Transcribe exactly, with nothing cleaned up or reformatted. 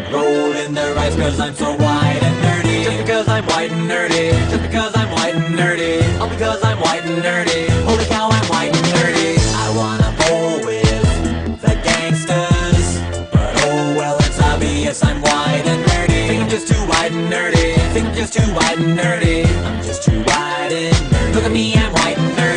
rolling their eyes cause I'm so white and nerdy. Just because I'm white and nerdy, just because I'm white and nerdy, all because I'm white and nerdy. Holy cow, I'm white and nerdy. I wanna bowl with the gangsters, but oh well, it's obvious I'm white and nerdy. Think I'm just too white and nerdy, think I'm just too white and nerdy. I'm just too white and nerdy. Look at me, I'm white and nerdy.